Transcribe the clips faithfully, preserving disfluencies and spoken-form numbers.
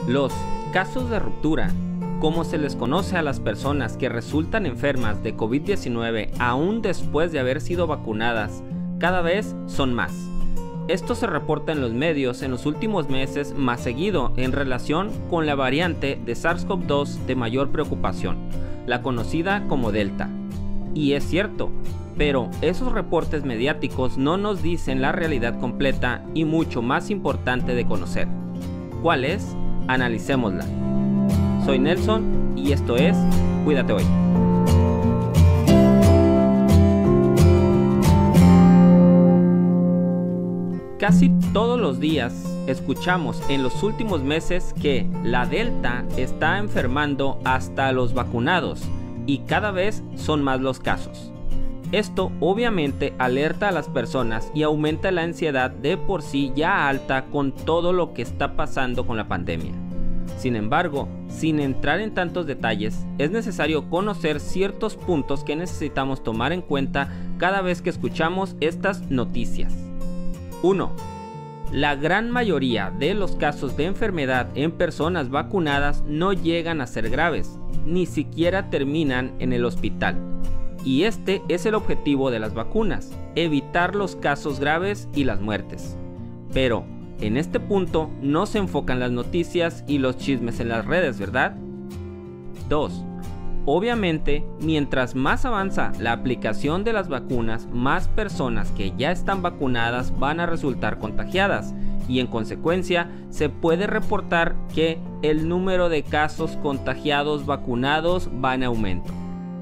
Los casos de ruptura, como se les conoce a las personas que resultan enfermas de COVID diecinueve aún después de haber sido vacunadas, cada vez son más. Esto se reporta en los medios en los últimos meses más seguido en relación con la variante de SARS CoV dos de mayor preocupación, la conocida como Delta. Y es cierto, pero esos reportes mediáticos no nos dicen la realidad completa y mucho más importante de conocer. ¿Cuál es? Analicémosla. Soy Nelson y esto es Cuídate Hoy. Casi todos los días escuchamos en los últimos meses que la Delta está enfermando hasta a los vacunados y cada vez son más los casos. Esto obviamente alerta a las personas y aumenta la ansiedad de por sí ya alta con todo lo que está pasando con la pandemia. Sin embargo, sin entrar en tantos detalles, es necesario conocer ciertos puntos que necesitamos tomar en cuenta cada vez que escuchamos estas noticias. uno. La gran mayoría de los casos de enfermedad en personas vacunadas no llegan a ser graves, ni siquiera terminan en el hospital. Y este es el objetivo de las vacunas, evitar los casos graves y las muertes. Pero en este punto no se enfocan las noticias y los chismes en las redes, ¿verdad? dos. Obviamente, mientras más avanza la aplicación de las vacunas, más personas que ya están vacunadas van a resultar contagiadas y en consecuencia se puede reportar que el número de casos contagiados vacunados va en aumento.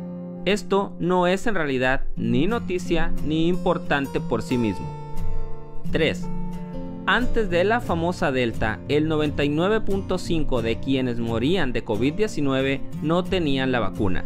Esto no es en realidad ni noticia ni importante por sí mismo. tres. Antes de la famosa Delta, el noventa y nueve punto cinco por ciento de quienes morían de COVID diecinueve no tenían la vacuna.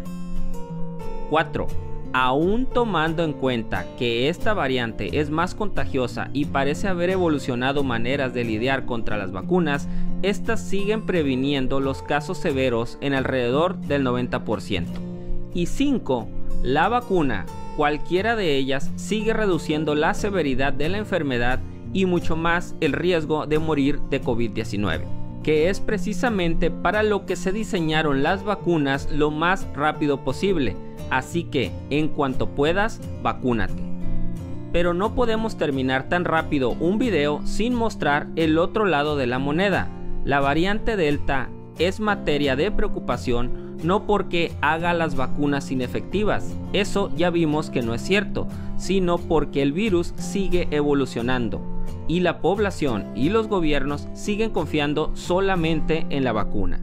cuatro. Aún tomando en cuenta que esta variante es más contagiosa y parece haber evolucionado maneras de lidiar contra las vacunas, estas siguen previniendo los casos severos en alrededor del noventa por ciento. Y cinco. La vacuna, cualquiera de ellas, sigue reduciendo la severidad de la enfermedad y mucho más el riesgo de morir de COVID diecinueve, que es precisamente para lo que se diseñaron las vacunas lo más rápido posible, así que en cuanto puedas, vacúnate. Pero no podemos terminar tan rápido un video sin mostrar el otro lado de la moneda. La variante Delta es materia de preocupación no porque haga las vacunas inefectivas, eso ya vimos que no es cierto, sino porque el virus sigue evolucionando y la población y los gobiernos siguen confiando solamente en la vacuna.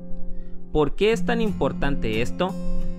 ¿Por qué es tan importante esto?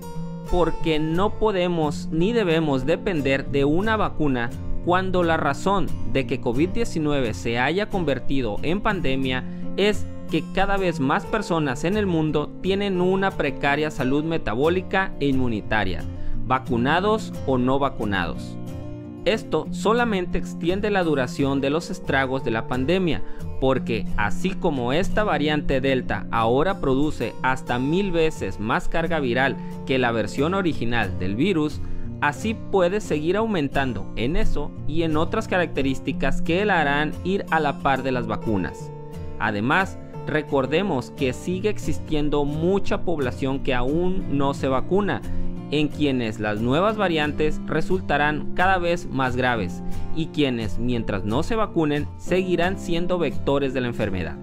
Porque no podemos ni debemos depender de una vacuna cuando la razón de que COVID diecinueve se haya convertido en pandemia es que cada vez más personas en el mundo tienen una precaria salud metabólica e inmunitaria, vacunados o no vacunados. Esto solamente extiende la duración de los estragos de la pandemia, porque así como esta variante Delta ahora produce hasta mil veces más carga viral que la versión original del virus, así puede seguir aumentando en eso y en otras características que la harán ir a la par de las vacunas. Además, recordemos que sigue existiendo mucha población que aún no se vacuna, en quienes las nuevas variantes resultarán cada vez más graves y quienes, mientras no se vacunen, seguirán siendo vectores de la enfermedad.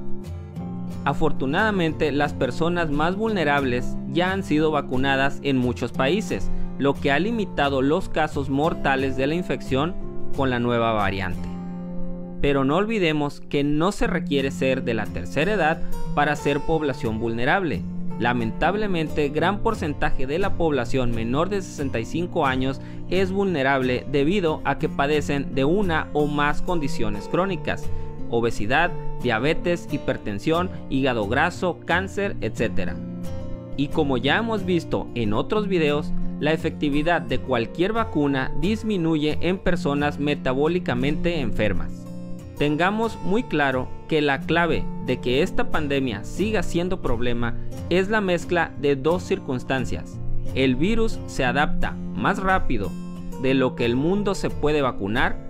Afortunadamente, las personas más vulnerables ya han sido vacunadas en muchos países, lo que ha limitado los casos mortales de la infección con la nueva variante. Pero no olvidemos que no se requiere ser de la tercera edad para ser población vulnerable. Lamentablemente, gran porcentaje de la población menor de sesenta y cinco años es vulnerable debido a que padecen de una o más condiciones crónicas, obesidad, diabetes, hipertensión, hígado graso, cáncer, etcétera. Y como ya hemos visto en otros videos, la efectividad de cualquier vacuna disminuye en personas metabólicamente enfermas. Tengamos muy claro que la clave de que esta pandemia siga siendo problema es la mezcla de dos circunstancias. El virus se adapta más rápido de lo que el mundo se puede vacunar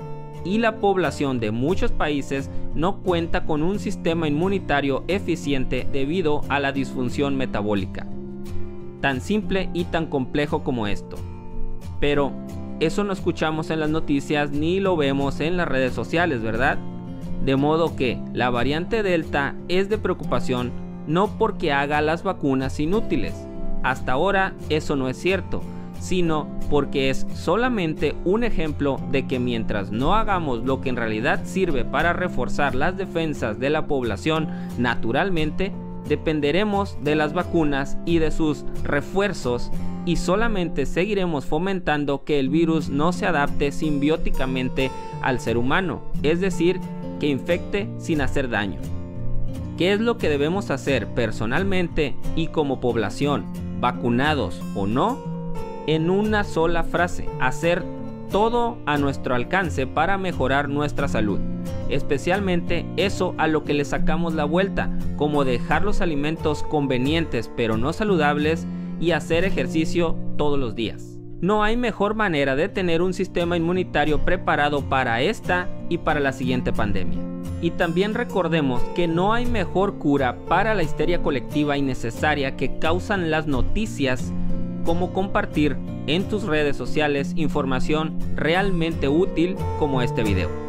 y la población de muchos países no cuenta con un sistema inmunitario eficiente debido a la disfunción metabólica. Tan simple y tan complejo como esto. Pero eso no escuchamos en las noticias ni lo vemos en las redes sociales, ¿verdad? De modo que la variante Delta es de preocupación no porque haga las vacunas inútiles. Hasta ahora eso no es cierto, sino porque es solamente un ejemplo de que mientras no hagamos lo que en realidad sirve para reforzar las defensas de la población naturalmente, dependeremos de las vacunas y de sus refuerzos y solamente seguiremos fomentando que el virus no se adapte simbióticamente al ser humano, es decir, que infecte sin hacer daño. ¿Qué es lo que debemos hacer personalmente y como población, vacunados o no? En una sola frase, hacer todo a nuestro alcance para mejorar nuestra salud, especialmente eso a lo que le sacamos la vuelta, como dejar los alimentos convenientes pero no saludables y hacer ejercicio todos los días. No hay mejor manera de tener un sistema inmunitario preparado para esta y para la siguiente pandemia. Y también recordemos que no hay mejor cura para la histeria colectiva innecesaria que causan las noticias, como compartir en tus redes sociales información realmente útil como este video.